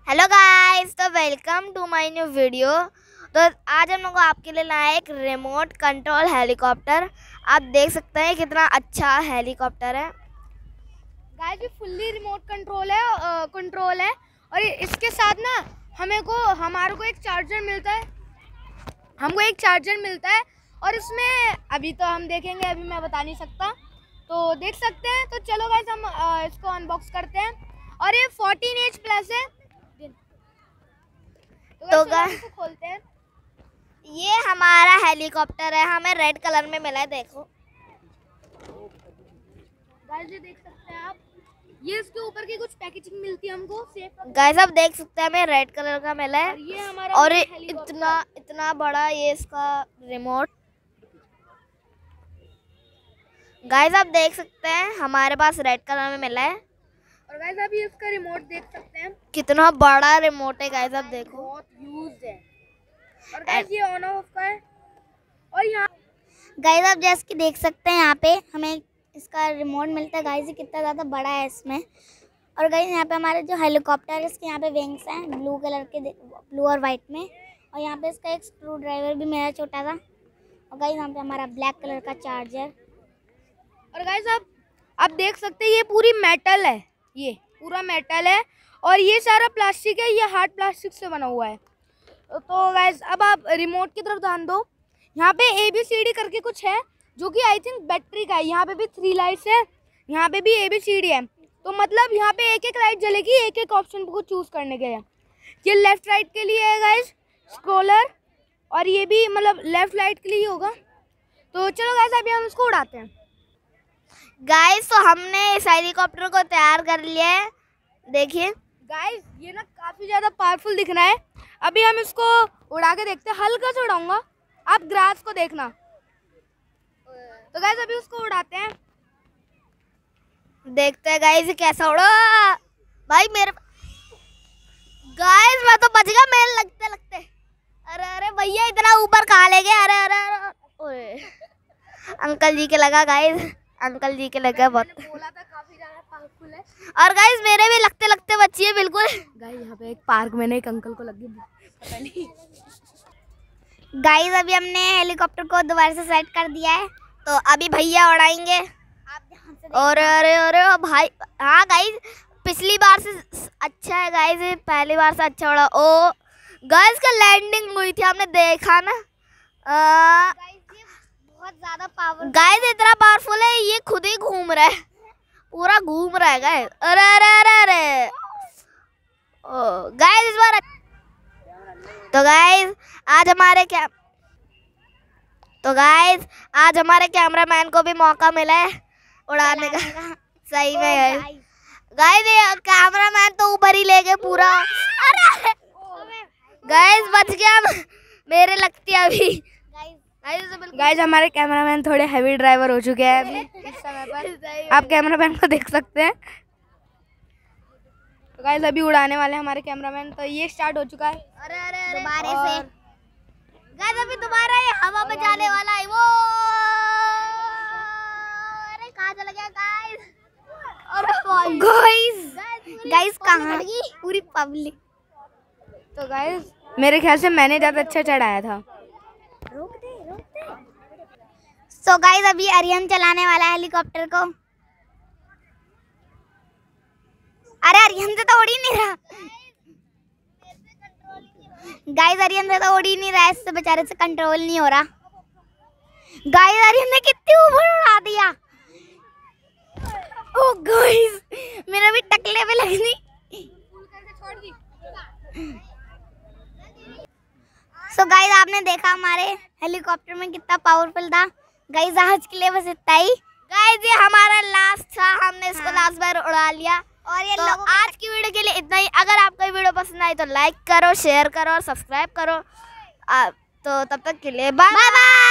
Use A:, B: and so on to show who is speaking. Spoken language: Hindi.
A: हेलो गाइस, तो welcome to my new video. तो आज हम लोग आपके लिए लाए एक रिमोट कंट्रोल हेलीकॉप्टर। आप देख सकते हैं कितना अच्छा हेलीकॉप्टर है
B: गाइस। ये फुल्ली रिमोट कंट्रोल है और इसके साथ ना हमारे को एक चार्जर मिलता है और इसमें अभी तो हम देखेंगे, अभी मैं बता नहीं सकता, तो देख सकते हैं। तो चलो गाइस, हम इसको अनबॉक्स करते हैं और ये 14H प्लस है। तो गाइस इसको खोलते हैं।
A: ये हमारा हेलीकॉप्टर है, हमें रेड कलर में मिला है। देखो
B: गाइस, ये देख सकते हैं आप, ये इसके ऊपर की कुछ पैकेजिंग मिलती है हमको सेफ।
A: गाइस आप देख सकते हैं हमें रेड कलर का मिला है
B: और ये हमारा
A: और इतना बड़ा ये इसका रिमोट। गाइस आप देख सकते हैं हमारे पास रेड कलर में मिला है
B: और गाइस आप ये इसका रिमोट देख सकते हैं,
A: कितना बड़ा रिमोट है। गाइस आप देखो,
B: बहुत यूज्ड है। और गाइस ये ऑन ऑफ का है। और यहाँ
A: गाइस आप जैसे कि देख सकते हैं यहाँ पे हमें इसका रिमोट मिलता है। गाइस ये कितना ज़्यादा बड़ा है इसमें। और गाइस यहाँ पे हमारे जो हेलीकॉप्टर है इसके यहाँ पे विंग्स हैं ब्लू कलर के, ब्लू और वाइट में। और यहाँ पे इसका एक स्क्रू ड्राइवर भी मेरा छोटा सा। और गाइस यहाँ पे हमारा ब्लैक कलर का चार्जर।
B: और गाइस आप देख सकते हैं ये पूरी मेटल है, ये पूरा मेटल है और ये सारा प्लास्टिक है, ये हार्ड प्लास्टिक से बना हुआ है। तो गाइस अब आप रिमोट की तरफ ध्यान दो। यहाँ पे ABCD करके कुछ है जो कि आई थिंक बैटरी का है। यहाँ पे भी 3 लाइट्स है, यहाँ पे भी ABCD है। तो मतलब यहाँ पे एक एक लाइट जलेगी एक एक ऑप्शन को चूज करने के लिए। ये लेफ्ट राइट के लिए है गाइस स्क्रोलर, और ये भी मतलब लेफ्ट राइट के लिए होगा। तो चलो गाइस अभी हम इसको उड़ाते हैं।
A: गाइस तो हमने इस हेलीकॉप्टर को तैयार कर लिया है। देखिए
B: गाइस ये ना काफ़ी ज़्यादा पावरफुल दिख रहा है। अभी हम इसको उड़ा के देखते हैं, हल्का सा उड़ाऊंगा, आप ग्रास को देखना। तो गाइस अभी उसको उड़ाते हैं,
A: देखते हैं गाइस कैसा उड़ा। भाई मेरे गाइस मैं तो बच गया मेरे लगते लगते। अरे अरे भैया इतना ऊपर कहाँ ले गए। अरे अरे अरे अंकल जी के लगा। गाइस अंकल जी के लगा बहुत।
B: बोला था काफ़ी ज़्यादा पावरफुल है।
A: और गाइस मेरे भी लगते लगते बची है बिल्कुल।
B: गाइस यहाँ पे एक पार्क में एक अंकल को लगी, पता नहीं।
A: गाइस अभी हमने हेलीकॉप्टर को दोबारा से सेट कर दिया है, तो अभी भैया उड़ाएंगे। आप ध्यान से और अरे अरे भाई, हाँ गाइस पिछली बार से अच्छा है। गाइस पहली बार से अच्छा उड़ा। ओ गाइस का लैंडिंग हुई थी, हमने देखा ना। बहुत ज्यादा पावरफुल गाइस, इतना पावरफुल है ये खुद ही घूम रहा है, पूरा घूम रहा है गाइस। अरे अरे अरे अरे ओ गाइस इस बार तो गाइस आज हमारे कैमरामैन को भी मौका मिला है उड़ाने का। सही में गाइस ये कैमरामैन तो ऊपर ही ले गए पूरा। अरे गाइस बच गया मेरे लगती है अभी।
B: गाइस हमारे कैमरामैन थोड़े हैवी ड्राइवर हो चुके हैं अभी इस समय पर। आप कैमरामैन को देख सकते हैं। तो गाइस अभी उड़ाने वाले हमारे कैमरामैन। तो ये स्टार्ट हो चुका है।
A: अरे अरे दोबारा से गाइस अभी दोबारा ये हवा में जाने वाला है वो। अरे कहाँ चला गया गाइस। अरे गाइस कहाँ पूरी पब्लिक।
B: तो गाइस मेरे ख्याल से मैंने ज़्यादा अच्छा चढ़ाया था।
A: रोक दे। सो गाइस अभी अरियन चलाने वाला है हेलीकॉप्टर को। अरे अरियन से तो उड़ ही नहीं रहा गाइस, अरियन से तो उड़ ही नहीं रहा, इससे बेचारे से कंट्रोल नहीं हो रहा। गाइस अरियन ने कितनी ऊपर उड़ा दिया। ओ गाइस मेरा भी टकले पे लगनी। सो गाइस आपने देखा हमारे हेलीकॉप्टर में कितना पावरफुल था। गाइस आज के लिए बस इतना ही। गाइस ये हमारा लास्ट था, हमने इसको लास्ट बार उड़ा लिया। और ये तो आज की वीडियो के लिए इतना ही। अगर आपको ये वीडियो पसंद आई तो लाइक करो, शेयर करो और सब्सक्राइब करो। तो तब तक के लिए बाय बाय।